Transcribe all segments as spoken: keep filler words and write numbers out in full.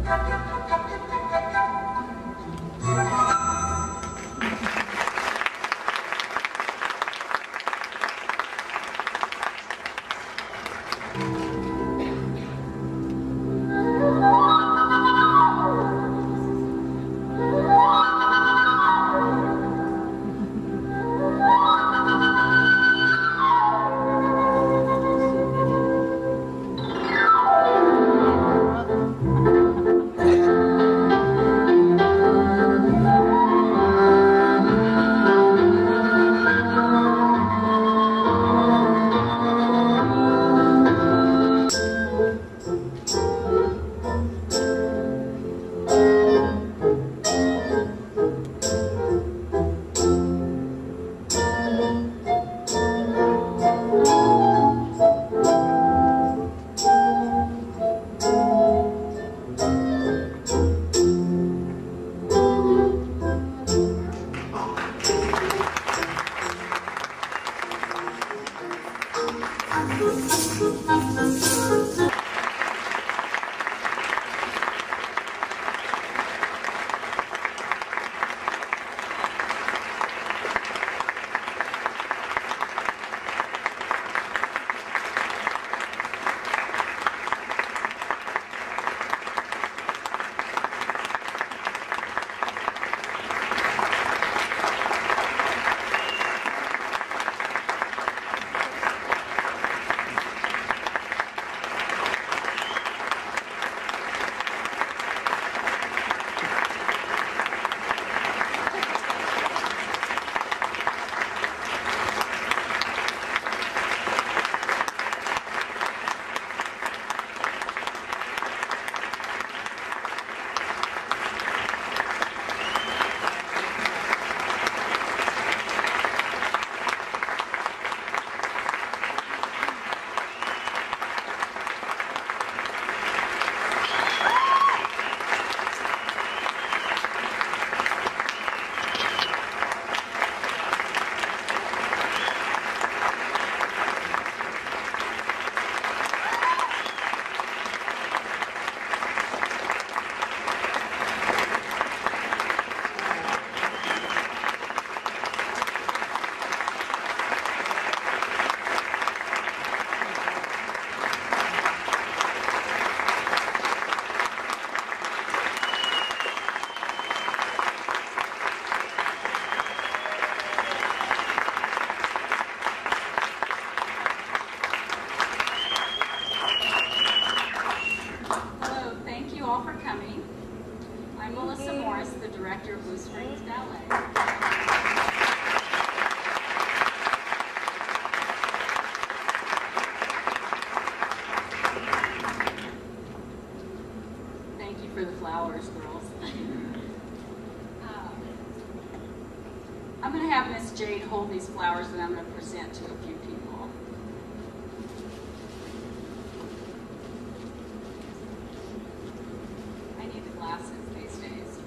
For the flowers, girls. um, I'm going to have Miss Jade hold these flowers that I'm going to present to a few people. I need the glasses these days.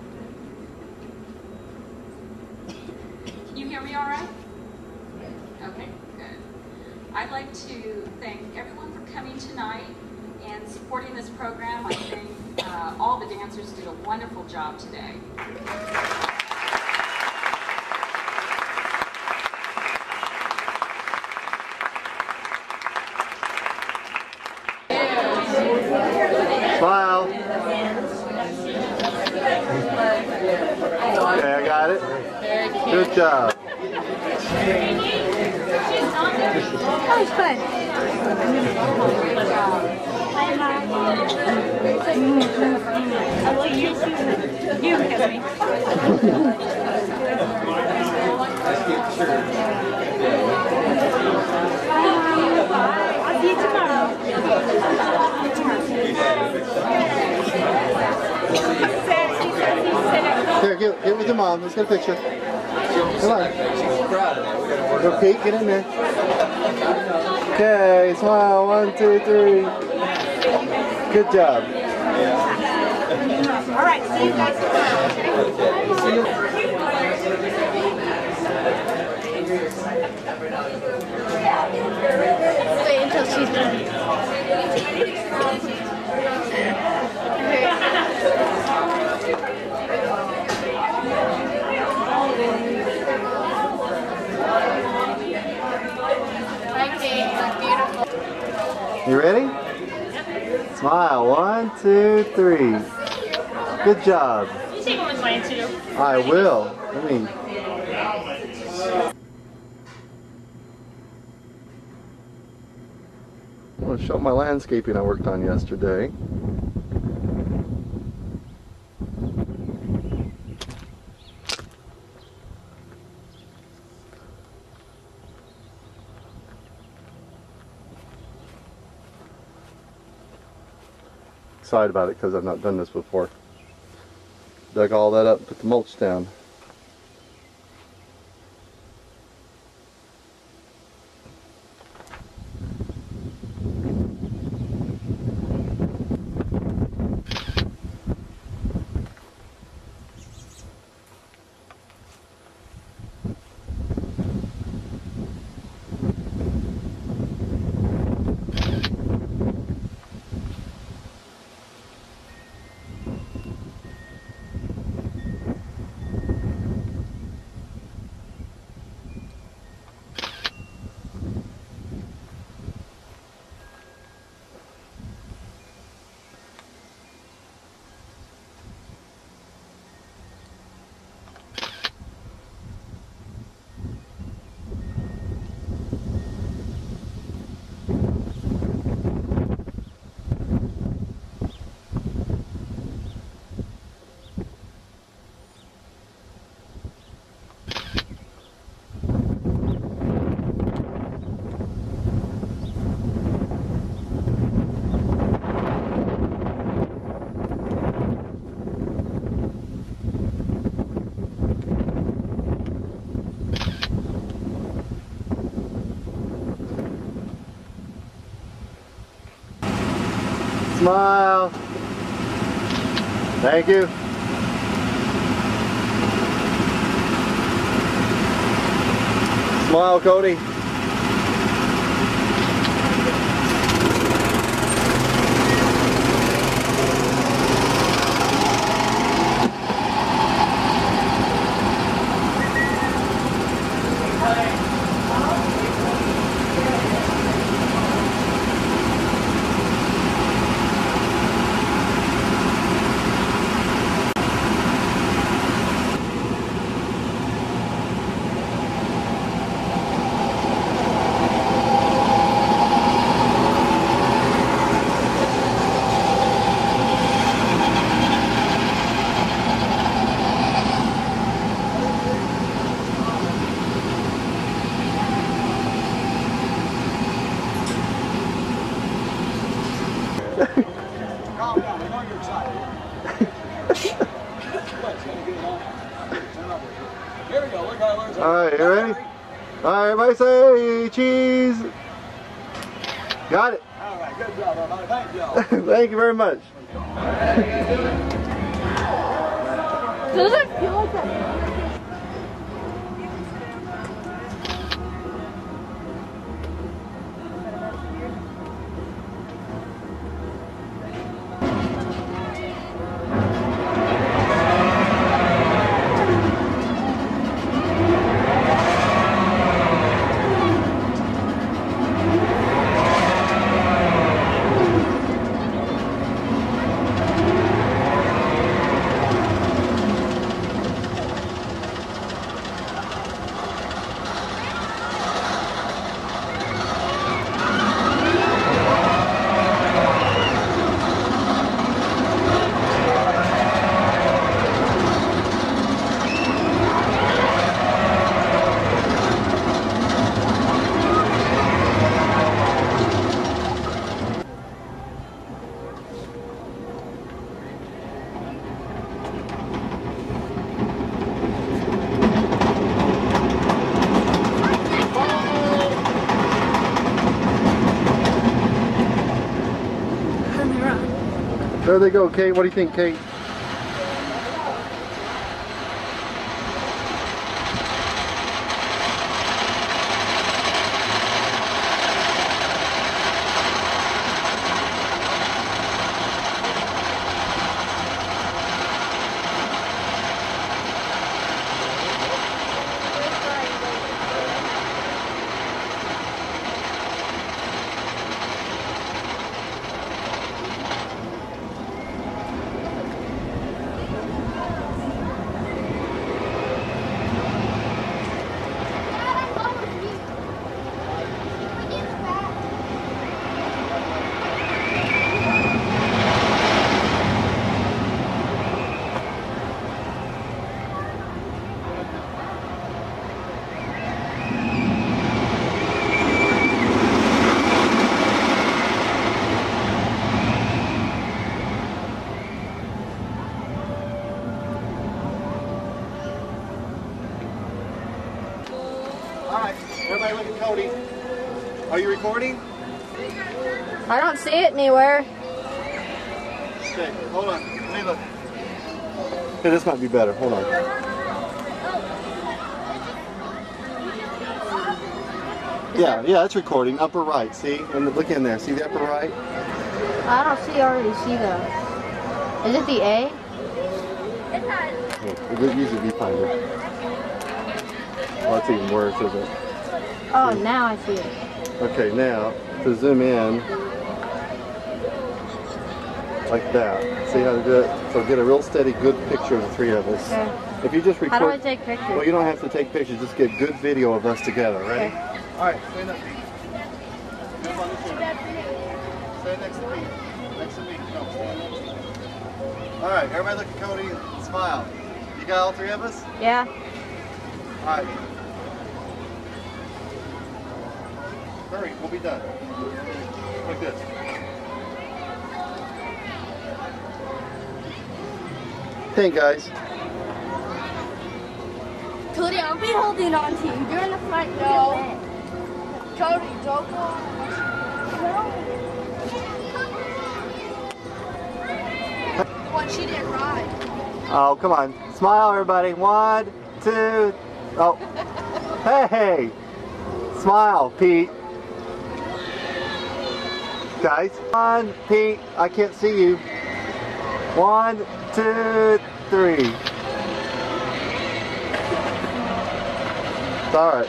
Can you hear me all right? Okay, good. I'd like to thank everyone for coming tonight and supporting this program. I think uh, all the dancers did a wonderful job today. Smile. Okay, I got it. Good job. That was fun. I like you. You kiss me. I'll see you tomorrow. Here, get, get with your mom. Let's get a picture. Come on. Go, Pete, get in there. Okay, smile. One, two, three. Good job. All right, see you guys tomorrow. Wait until she's done. Smile. One, two, three. Good job. You take one with mine too. I will. Let me. I want to show my landscaping I worked on yesterday. Excited about it because I've not done this before. Dug all that up, put the mulch down. Smile. Thank you. Smile, Cody. Calm down, I know you're excited. Here we go, look how I learned. Alright, you ready? Alright, everybody say cheese. Got it. Alright, good job, everybody. Thank y'all. Thank you very much. Does it feel like that? There they go, Kate. What do you think, Kate? everybody look at Cody. Are you recording? I don't see it anywhere. Okay, hold on. Let me look. Okay, this might be better. Hold on. Yeah, yeah, it's recording. Upper right, see? And look in there. See the upper right? I don't see already see though. Is it the A? Yeah, it uses viewfinder. Well, that's even worse, isn't it? Oh, now I see it. Okay, now to zoom in like that. See how to do it? So get a real steady, good picture of the three of us. Okay. If you just record, How do I take pictures? well, you don't have to take pictures. Just get good video of us together. Ready? Okay. All right, stand up, Pete. Stand on this end. Stand next to me. Next to me. No, stand next to me. All right, everybody look at Cody and smile. You got all three of us? Yeah. All right. Hurry, we'll be done. Like this. Hey guys. Cody, I'll be holding on to you. You're in the front. No. Cody, don't go on. What, she didn't ride. Oh, come on. Smile, everybody. One, two. Oh. Hey. Smile, Pete. Guys. One, Pete. I can't see you. One, two, three. It's all right.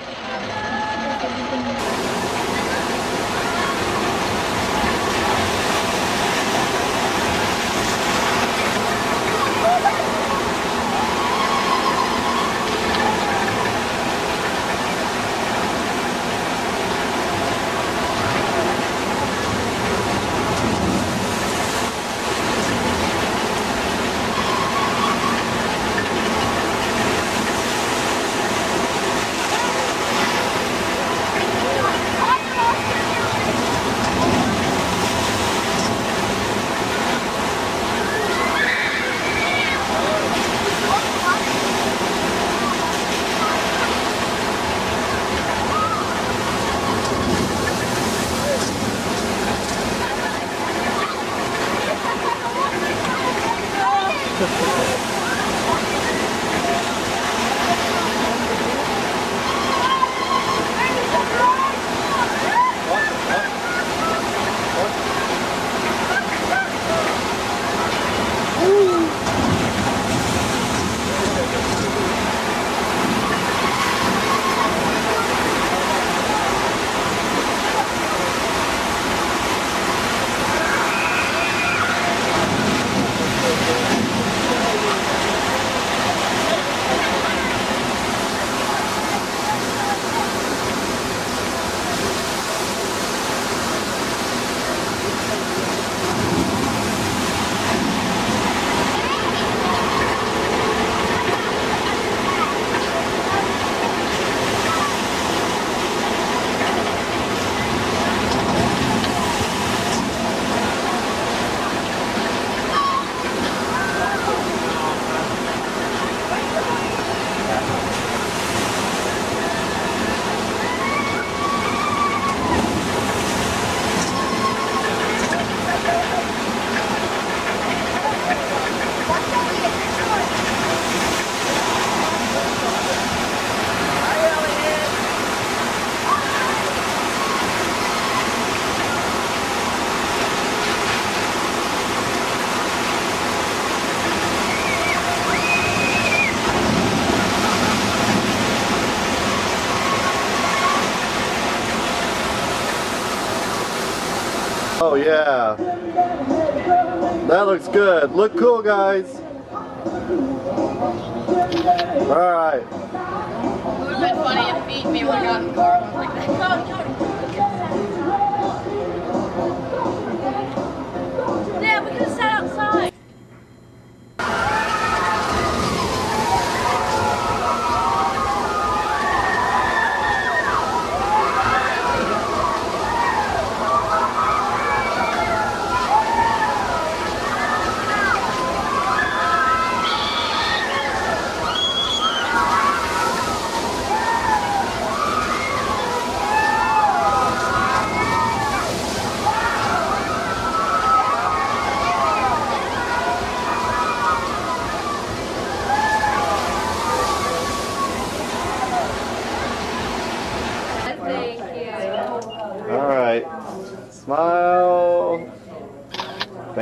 Oh yeah, that looks good. Look cool, guys. All right. It would have been funny if Pete and me would have gotten in the car and was like, Cody, Cody. Yeah, we could have sat outside.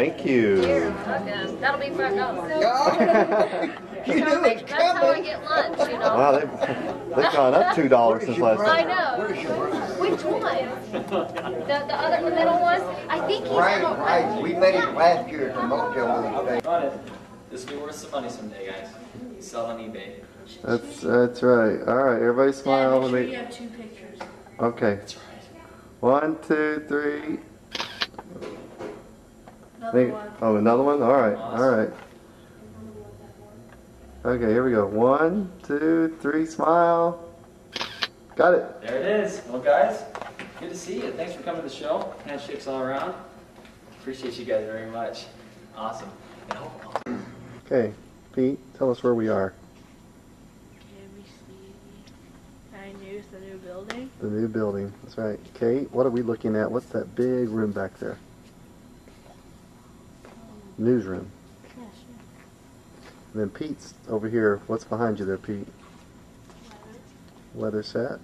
Thank you. You're welcome. That'll be five dollars. You knew it was That's how I coming. get lunch, you know. Wow, they've, they've gone up two dollars since last I time. know. Which one? The, the other, the middle one? I think he's Right, on- right. We made it last year at the motel room. Got it. This will be worth some money someday, guys. Sell on eBay. That's that's right. All right, everybody smile. Make Let sure me- you have two pictures. Okay. That's right. One, two, three. Another Think- one. Oh, another one? All right, all right. Okay, here we go. One, two, three, smile. Got it. There it is. Well, guys, good to see you. Thanks for coming to the show. Handshakes all around. Appreciate you guys very much. Awesome. And hope- Okay, Pete, tell us where we are. D V C. Nine News, the new building. The new building. That's right. Kate, what are we looking at? What's that big room back there? Newsroom. Yeah, sure. And then Pete's over here. What's behind you there, Pete? Weather set.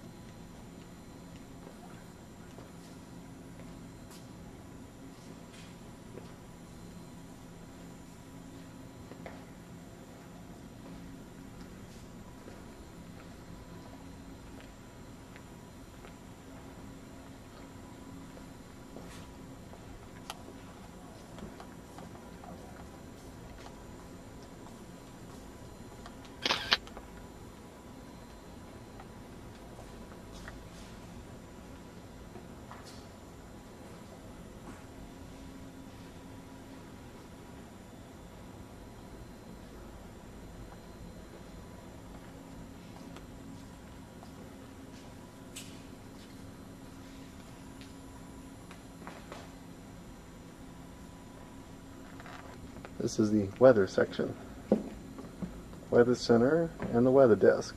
This is the weather section. Weather center and the weather desk.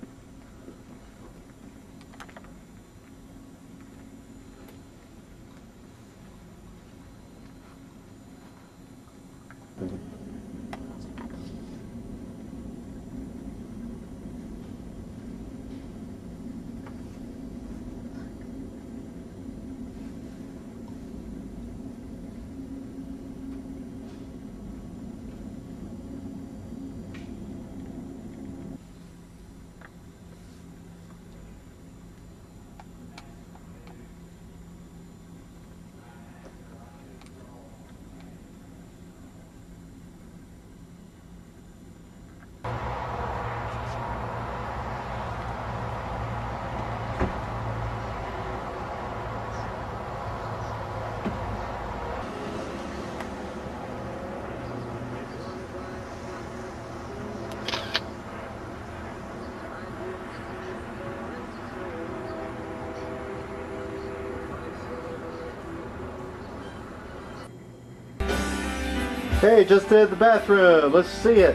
Hey, just did the bathroom. Let's see it.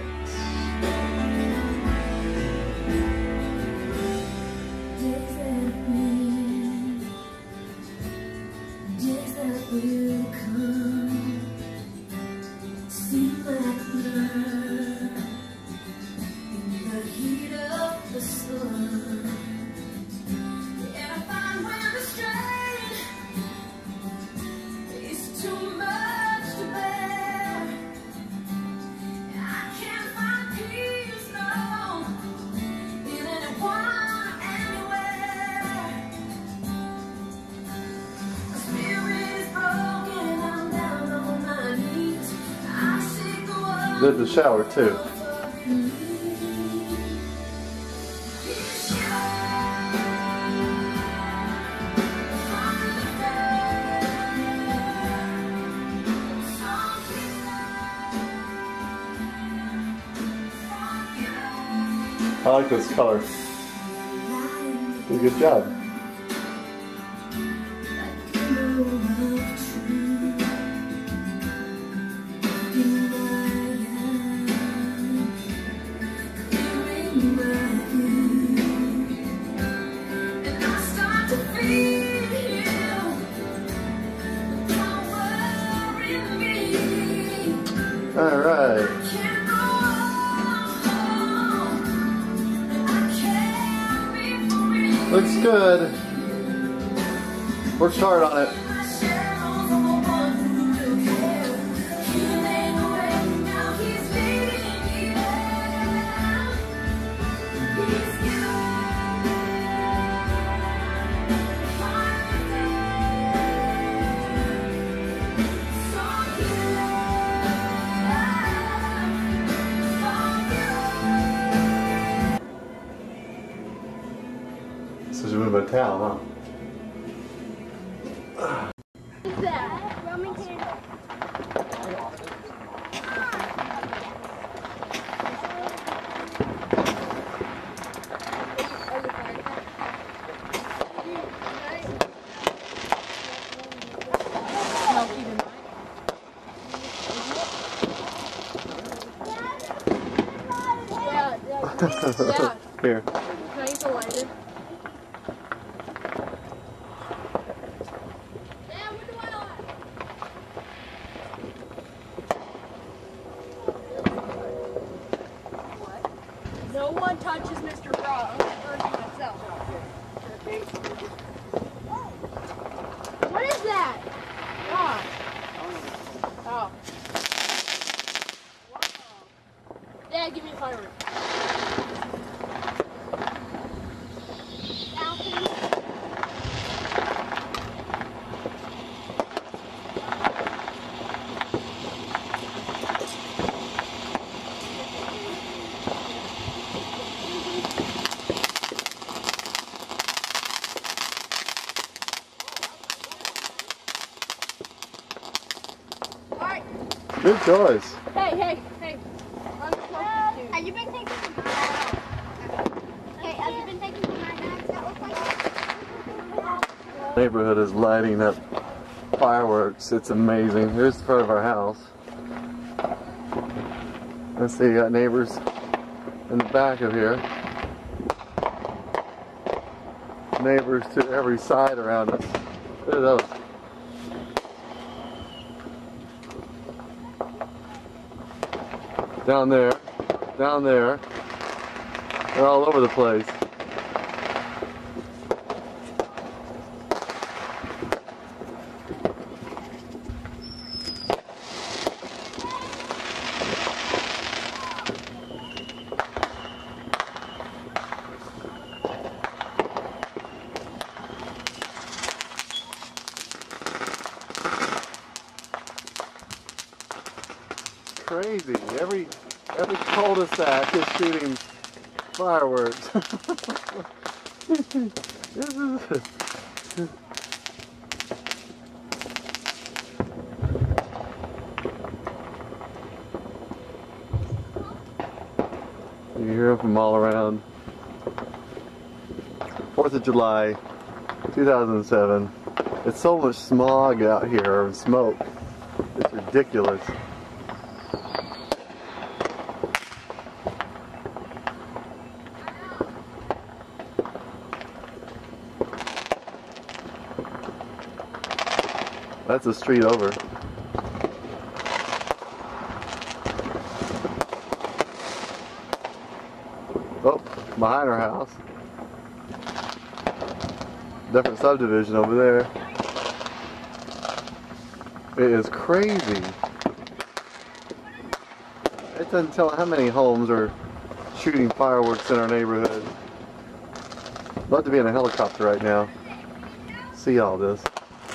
Did the shower too. I like this color. Did a good job. All right. Looks good. Worked hard on it. cow, huh? What's that? Roman candle. Yeah. Here. Can I use a lighter? No one touches Mister Ross or myself. What is that? Oh. Oh. Dad, give me a firework. Good choice. Hey, hey, hey. I'm supposed to. Have you been taking some Hey, have you been taking some knives that look like that? Neighborhood is lighting up fireworks. It's amazing. Here's the front of our house. Let's see, you got neighbors in the back of here. Neighbors to every side around us. Look at those. Down there, down there. They're all over the place. Crazy. Every every cul-de-sac is shooting fireworks. This is you hear them from all around. Fourth of July, two thousand seven. It's so much smog out here and smoke. It's ridiculous. That's a street over. Oh, behind our house. Different subdivision over there. It is crazy. It doesn't tell how many homes are shooting fireworks in our neighborhood. I'd love to be in a helicopter right now. See all this.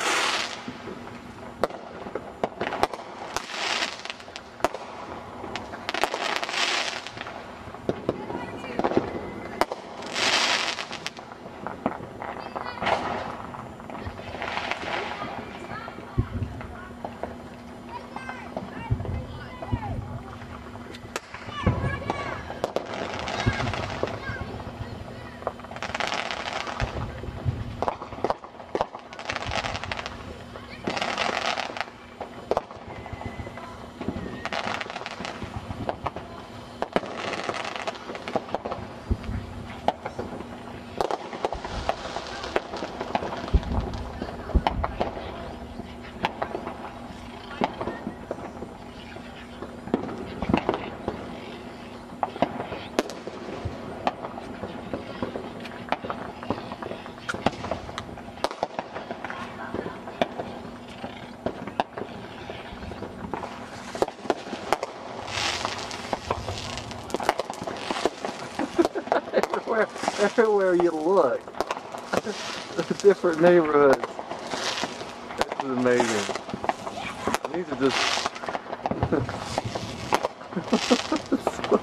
Everywhere, everywhere you look, different neighborhoods. This is amazing. These are just.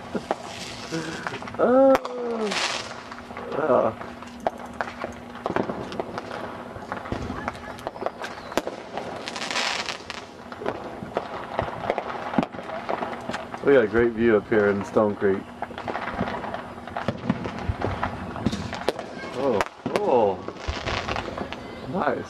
oh. Oh. We got a great view up here in Stone Creek. Oh, cool. Nice.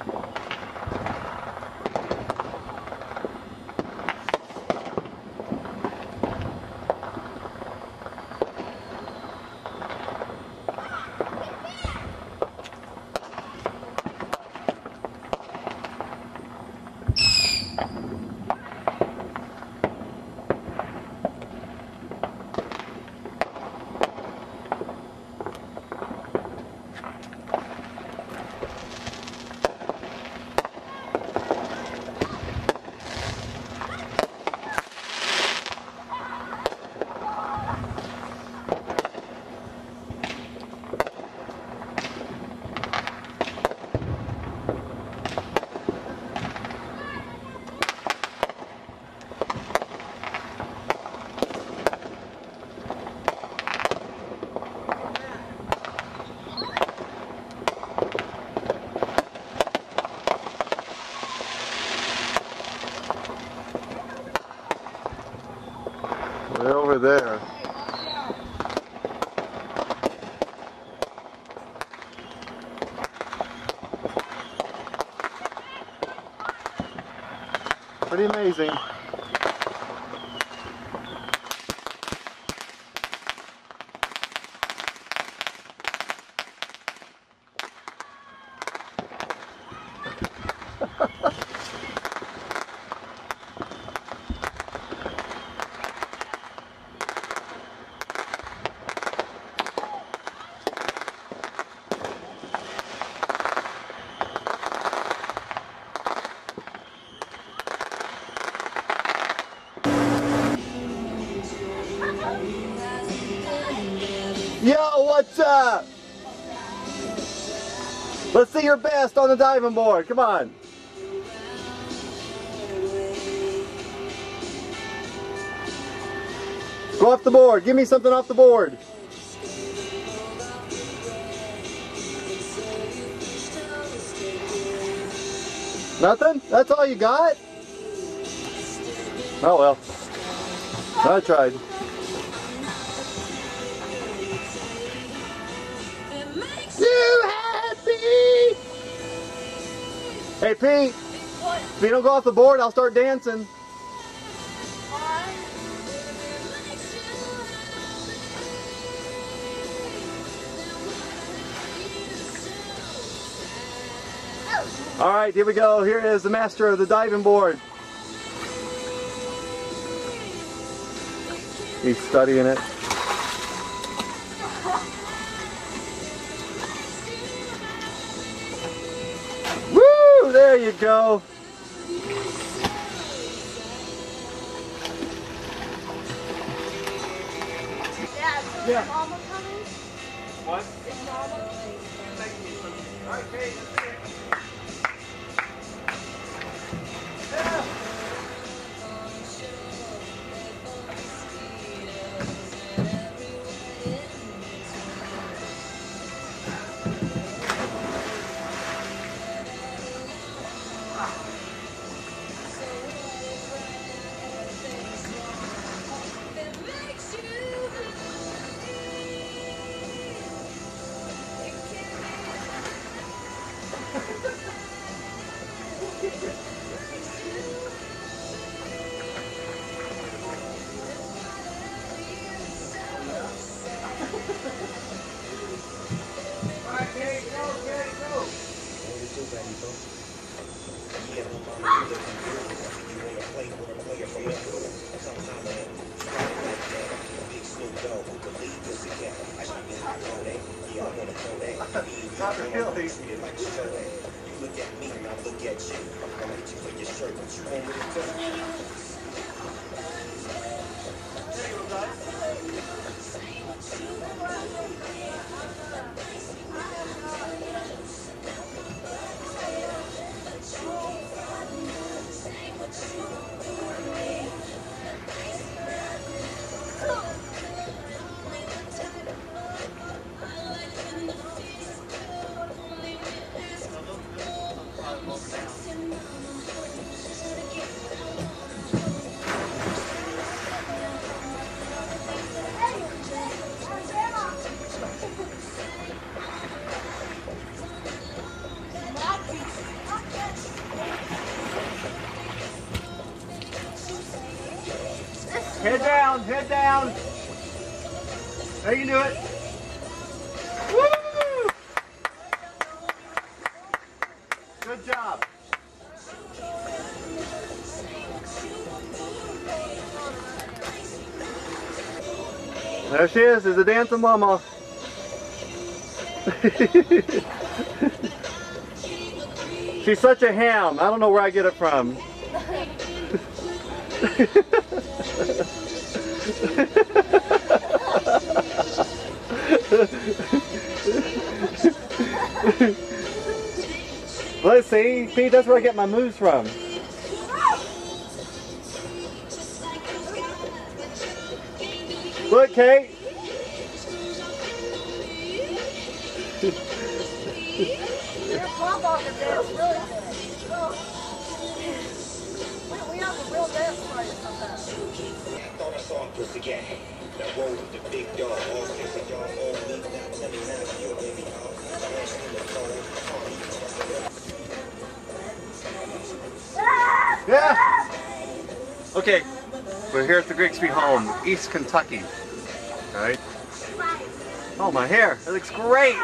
We're over there. Pretty amazing. Yo, what's up? Let's see your best on the diving board. Come on. Go off the board. Give me something off the board. Nothing? That's all you got? Oh well. I tried. You happy? Hey Pete, what? If you don't go off the board, I'll start dancing. All right, here we go. Here is the master of the diving board. He's studying it. Woo! There you go. Dad, so Yeah. is Mama coming? What? Is Mama? All right, Kate. Not really. Look at me, now look at you. I'm gonna hit you for your shirt, but you want me to tell you. There you go, guys. Head down, head down. There, you can do it. Woo! Good job. There she is, there's a dancing mama. She's such a ham. I don't know where I get it from. Let's see, Pete, that's where I get my moves from. Look, Kate. Your pop-off is dance really good. Oh. We, we have a real dance party sometimes. I thought I saw a pussy cat. That roll with the big dog. All six of y'all all leave now. Let me know your baby dog. Yeah. Okay, we're here at the Grigsby home, East Kentucky. All right. Oh, my hair, it looks great.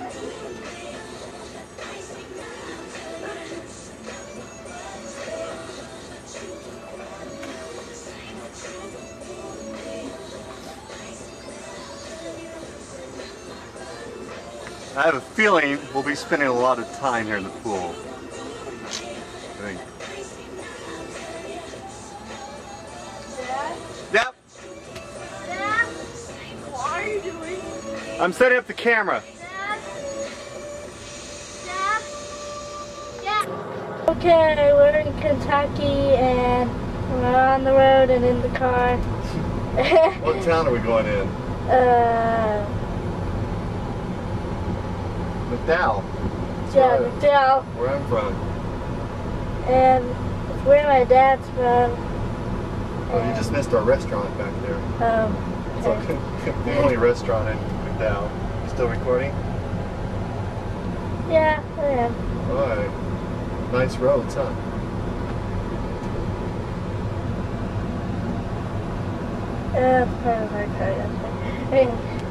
I have a feeling we'll be spending a lot of time here in the pool. I think. Yep. Dad? What are you doing? I'm setting up the camera. Dad? Dad? Dad? Okay, we're in Kentucky and we're on the road and in the car. What town are we going in? uh, McDowell. That's yeah, where I- McDowell. Where I'm from. And it's where my dad's from. Oh, you just missed our restaurant back there. Um, It's okay. The only restaurant in McDowell. You still recording? yeah, I am. Alright. Nice roads, huh? Uh, that's part of our car, that's right.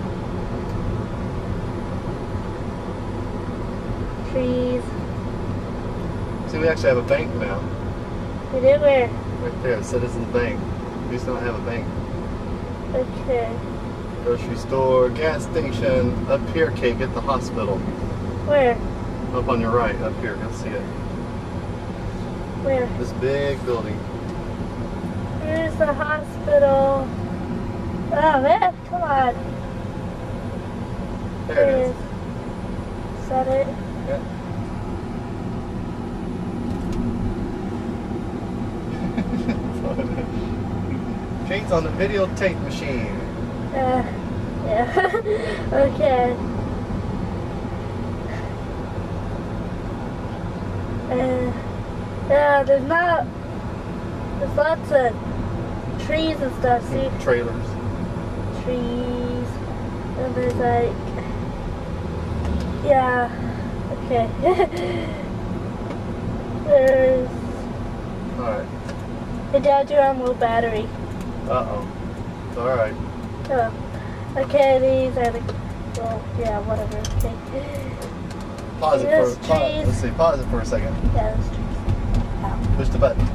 Trees. See, we actually have a bank now. We do where? Right there, Citizens Bank. We used to not have a bank. Okay. Grocery store, gas station. Up here, Kate, get the hospital. Where? Up on your right, up here, you'll see it. Where? This big building. Here's the hospital. Oh man, come on. There it is. Is that it? Yeah. Kate's on the videotape machine. Uh, yeah. Okay. Uh, yeah, there's not, there's lots of trees and stuff, see? Trailers. Trees, and there's like, yeah, okay. There's, Alright. hey Dad, you're on low battery. Uh-oh. It's alright. Oh. Okay, these are the, well, yeah, whatever, okay. Pause it Yes, for pause. trees. Let's see, pause it for a second. Yeah, there's trees. Ow. Push the button.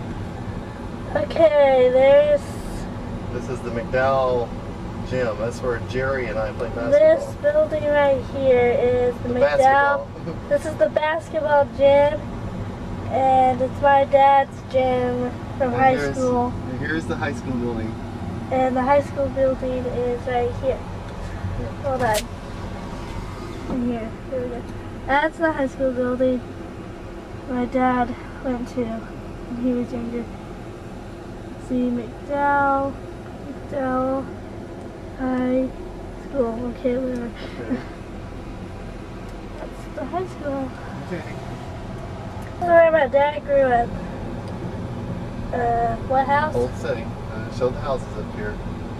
Okay, there's This is the McDowell gym. That's where Jerry and I play basketball. this building right here is the, The McDowell. basketball. This is the basketball gym, and it's my dad's gym from And high here's- school. and Here's the high school building. And the high school building is right here. Hold on. In here. Here we go. That's the high school building my dad went to when he was younger. See, McDowell, McDowell High School. Okay, whatever. Okay. That's the high school. Okay. That's where my dad grew up. Uh, what house? Old city. Uh, show the houses up here.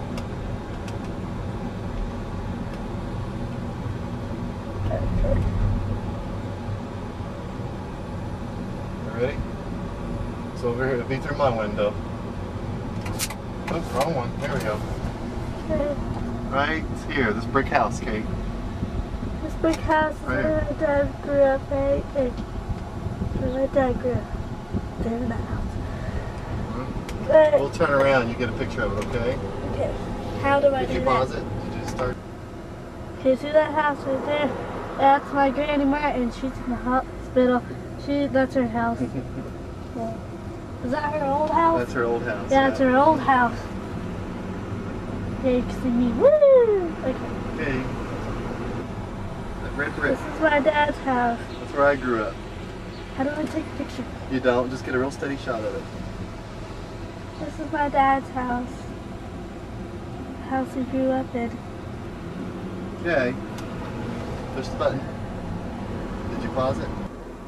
Okay. You ready? So over here, it'll be through my window. Oops, wrong one. There we go. Okay. Right here, this brick house, Kate. This big house is Right where my dad grew up, right? Hey, where my dad grew up. There in that house. But, We'll turn around. You get a picture of it, okay? okay. How do I Did do you that? pause it? Did you just start? Okay, see that house right there? That's my Granny Martin. She's in the hospital. She, that's her house. Yeah. Is that her old house? That's her old house. Yeah, that's her old house. Yeah, you can see me. Woo! Okay. Okay. That red brick. This is my dad's house. That's where I grew up. How do I take a picture? You don't. Just get a real steady shot of it. This is my dad's house. The house he grew up in. Okay. Push the button. Did you pause it?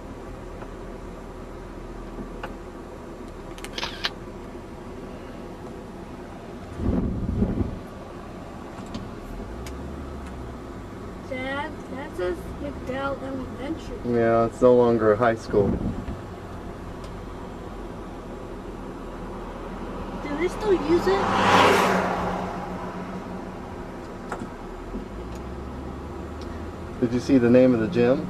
Dad, that says McDowell Elementary. Yeah, it's no longer a high school. Do they still use it? Did you see the name of the gym?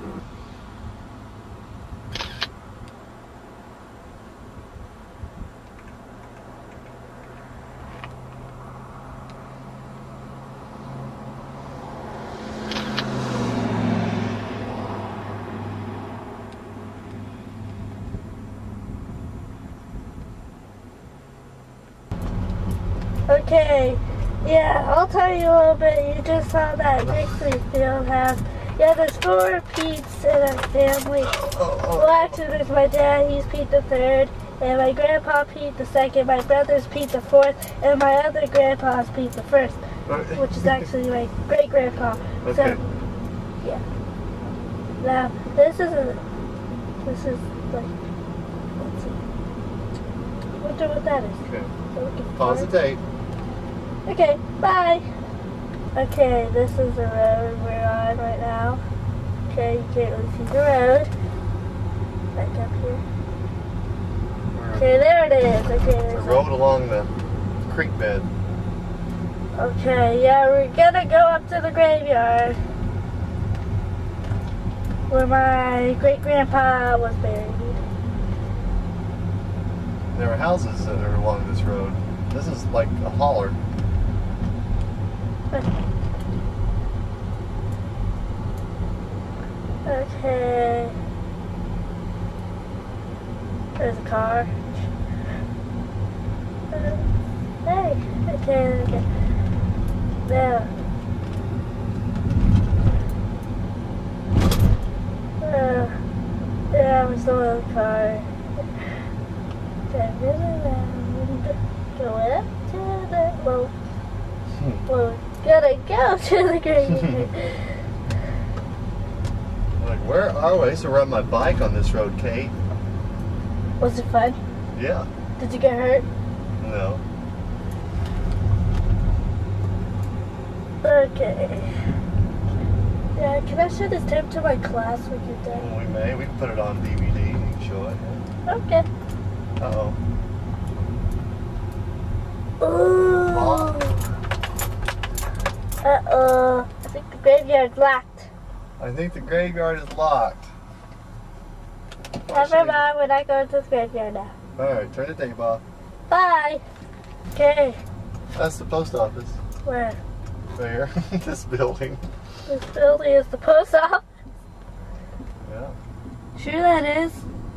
Okay, yeah, I'll tell you a little bit. You just saw that Dixie Field house. Yeah, there's four Pete's in a family. Well, actually, there's my dad, he's Pete the third, and my grandpa Pete the second, my brother's Pete the fourth, and my other grandpa's Pete the first, which is actually my great grandpa. Okay. So, yeah. Now, this is a, this is like, let's see. I wonder what that is. Okay. So we can Pause the find- tape. Okay, bye. Okay, this is the road we're on right now. Okay, you can't really see the road. Back up here. Okay, there it is. Okay, It's a there's road along the creek bed. Okay, yeah, we're gonna go up to the graveyard where my great grandpa was buried. There are houses that are along this road. This is like a holler. Okay. There's a car. Uh, hey, okay, okay. Now. Uh, yeah, we're still in the car. Turn it around. Go up to the, well, well, gotta go to the graveyard. Like, where are we? I used to ride my bike on this road, Kate. Was it fun? Yeah. Did you get hurt? No. Okay. Yeah, can I show this tape to my class when you're done? Well, we may. We can put it on D V D. You can show it. Okay. Uh-oh. Ooh. Uh-oh. I think the graveyard's locked. I think the graveyard is locked. Never mind, we're not going to the graveyard now. Alright, turn the tape off. Bye. Okay. That's the post office. Where? There. This building. This building is the post office? Yeah. Sure that is.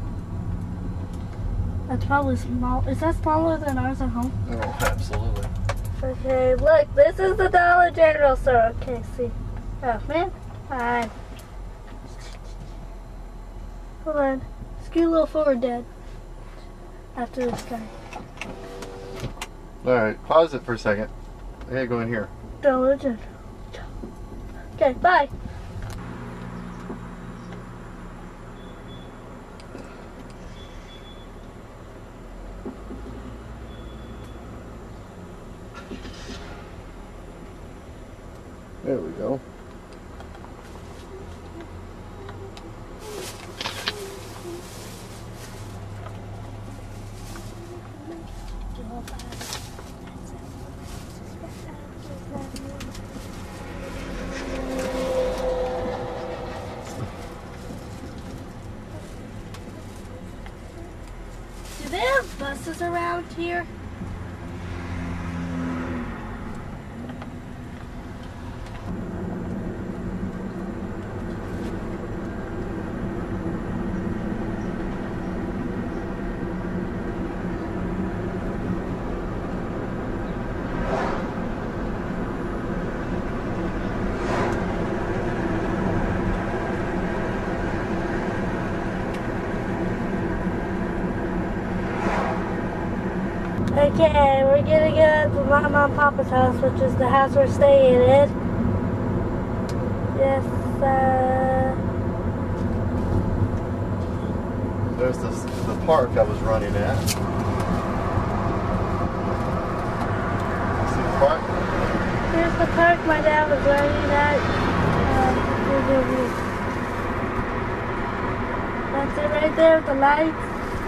That's probably small. Is that smaller than ours at home? Oh, absolutely. Okay, look, this is the Dollar General store. Okay, see. Oh, man. Fine. Hold on. Scoot a little forward, Dad. After this guy. Alright, pause it for a second. I gotta go in here. Dollar General. Okay, bye. There we go. house around here? Okay, we're gonna go to Mama and Papa's house, which is the house we're staying in. Yes, uh... There's this, the park I was running at. See the park? Here's the park my dad was running at. Um, that's it right there with the lights.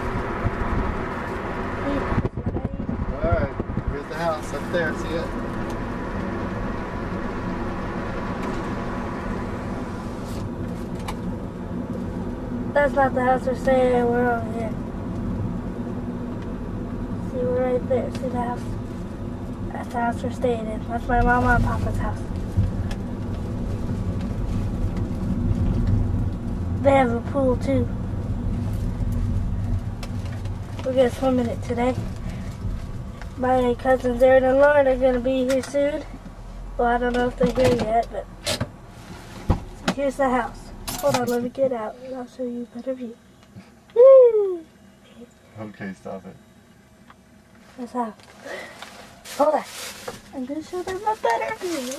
Alright, here's the house up there, see it? That's not the house we're staying in, we're over here. See, we're right there, see the house? That's the house we're staying in. That's my mama and papa's house. They have a pool too. We're gonna swim in it today. My cousins Aaron and Lauren are gonna be here soon. Well, I don't know if they're here yet, but here's the house. Hold on, let me get out and I'll show you a better view. Woo! Okay, stop it. That's the house. Hold on. I'm gonna show them a better view.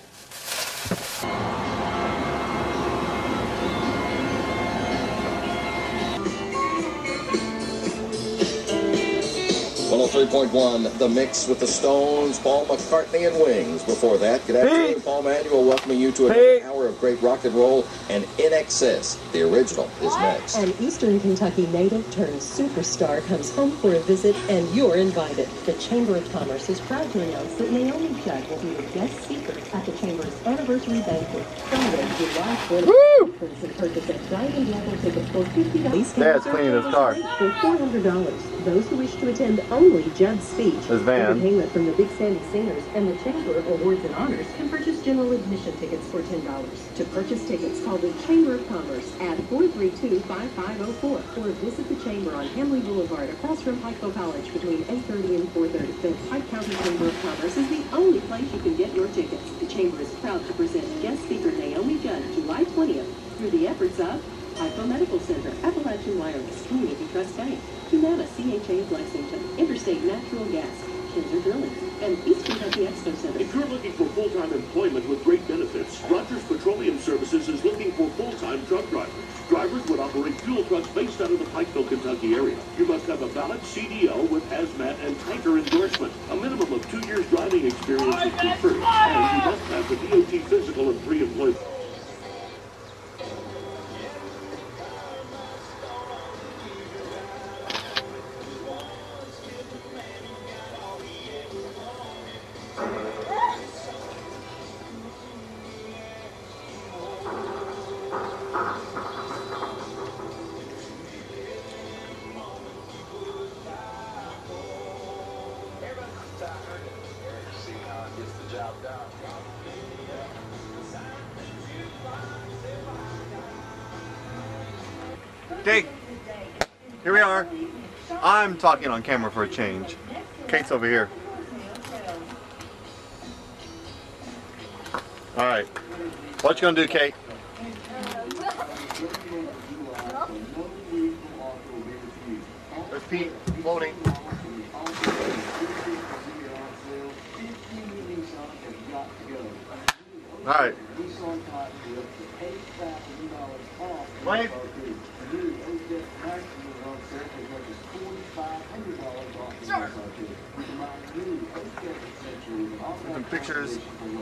one oh three point one, The Mix with the Stones, Paul McCartney and Wings. Before that, good afternoon, hey. Paul Manuel. Welcoming you to another hey. hour of great rock and roll, and In Excess, the original, is next. An Eastern Kentucky native turned superstar comes home for a visit, and you're invited. The Chamber of Commerce is proud to announce that Naomi Judd will be the guest speaker at the Chamber's anniversary banquet Sunday, July twentieth. Entrance and purchase at Diamond level tickets for fifty dollars. Dad's cleaning his car. For four hundred dollars. Those who wish to attend only Judd's speech, his van, entertainment from the Big Sandy Singers, and the Chamber Awards and Honors can purchase general admission tickets for ten dollars. To purchase tickets, call the Chamber of Commerce at four three two, five five zero four or visit the Chamber on Henley Boulevard across from Pikeville College between eight thirty and four thirty. The Pike County Chamber of Commerce is the only place you can get your tickets. The Chamber is proud to present guest speaker Naomi Judd July twentieth through the efforts of Pikeville Medical Center, Appalachian Wireless, Community Trust Bank, Humana C H A of Lexington, Interstate Natural Gas, Kinzer Drilling, and East Kentucky Expo Center. If you're looking for full-time employment with great benefits, Rogers Petroleum Services is looking for full-time truck drivers. Drivers would operate fuel trucks based out of the Pikeville, Kentucky area. You must have a valid C D L with hazmat and tanker endorsement. A minimum of two years driving experience is preferred, and you must have the D O T physical and pre-employment. Okay, here we are. I'm talking on camera for a change. Kate's over here. All right, what you gonna do, Kate? There's Pete floating. All right. Wave. Some pictures.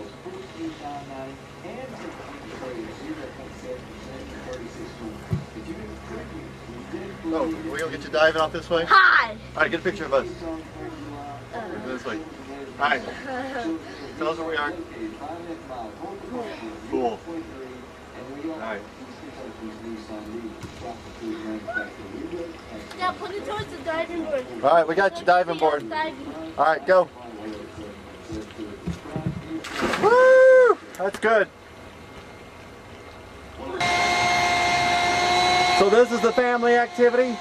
Oh, we gonna get you diving off this way? Hi! Alright, get a picture of us. This way. Alright. Tell us where we are. Cool. Alright. Yeah, put it towards the diving board. All right, we got your diving board. All right, go. Woo! That's good. So this is the family activity?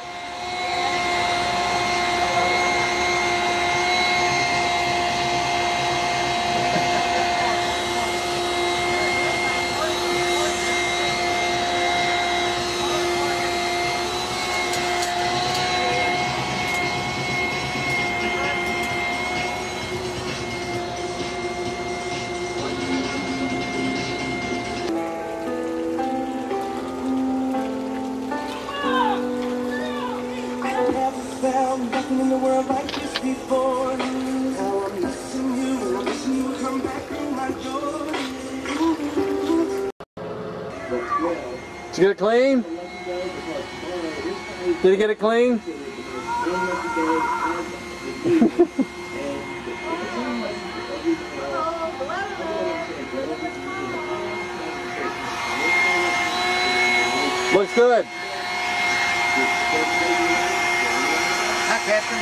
Nothing in the world like this before. Now I'm missing you, and I'm missing you. Come back through my door. Did you get it clean? Did you get it clean? Looks good. Hi, Captain.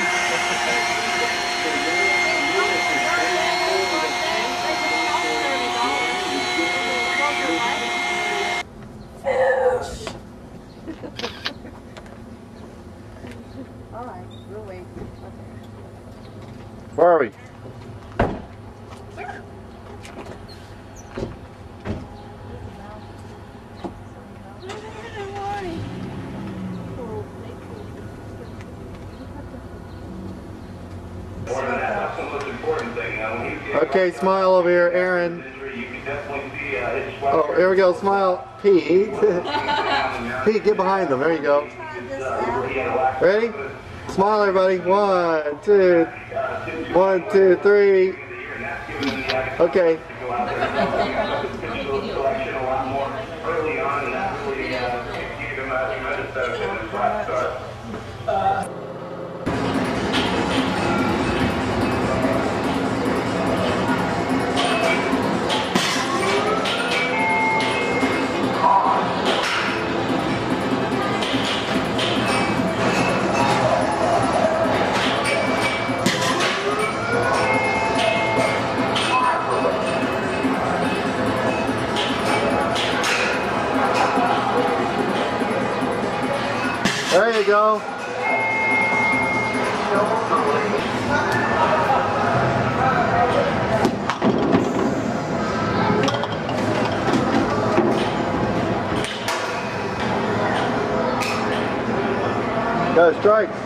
All right, we'll wait. Where are we? Okay, smile over here, Aaron. Oh, here we go, smile, Pete. Pete, get behind them. There you go. Ready? Smile, everybody. One, two, one, two, three. Okay. There you go. Go, strike.